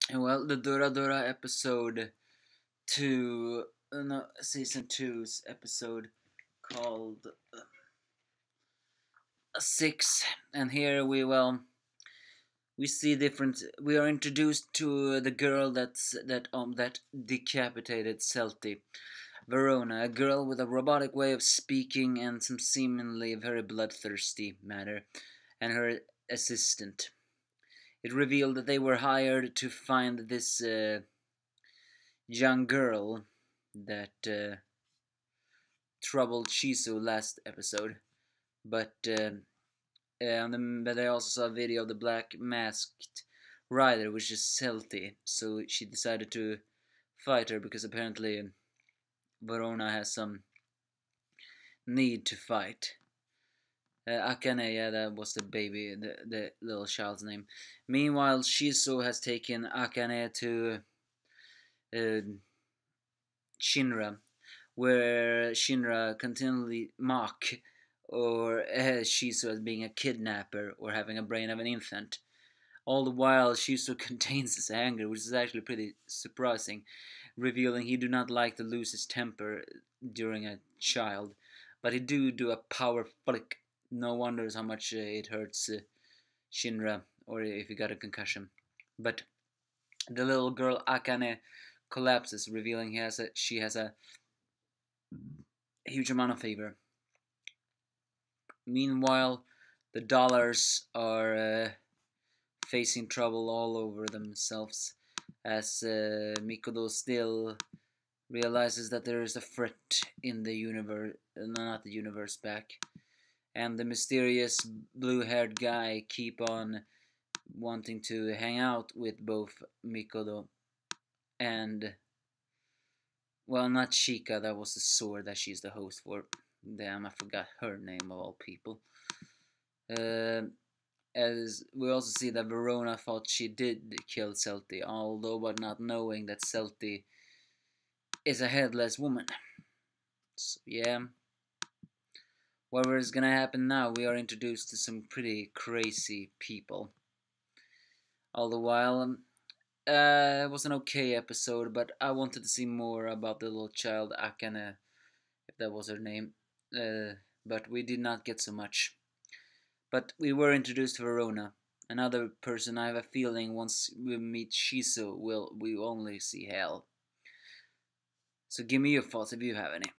Well, the Dora Dora episode 2, no, season two's episode called 6, and here we see different. We are introduced to the girl that decapitated Celti, Verona, a girl with a robotic way of speaking and some seemingly very bloodthirsty manner, and her assistant. It revealed that they were hired to find this young girl that troubled Shizu last episode. But I also saw a video of the black masked rider, which is Celti. So she decided to fight her because apparently Verona has some need to fight. Akane, yeah, that was the baby, the little child's name. Meanwhile, Shizu has taken Akane to uh, Shinra, where Shinra continually mock or Shizu as being a kidnapper or having a brain of an infant. All the while, Shizu contains his anger, which is actually pretty surprising, revealing he do not like to lose his temper during a child, but he do a power flick. No wonders how much it hurts Shinra, or if he got a concussion. But the little girl Akane collapses, revealing she has a huge amount of fever. Meanwhile, the dollars are facing trouble all over themselves as Mikoto still realizes that there is a threat in the universe, not the universe back, and the mysterious blue-haired guy keep on wanting to hang out with both Mikoto and, well, not Shika, that was the sword that she's the host for. Damn, I forgot her name of all people. Uh, as we also see that Verona thought she did kill Celti, although but not knowing that Celti is a headless woman. So yeah, whatever is gonna happen now, we are introduced to some pretty crazy people. All the while, it was an okay episode, but I wanted to see more about the little child Akane, if that was her name. But we did not get so much. But we were introduced to Verona, another person I have a feeling once we meet Shizu we only see hell. So give me your thoughts if you have any.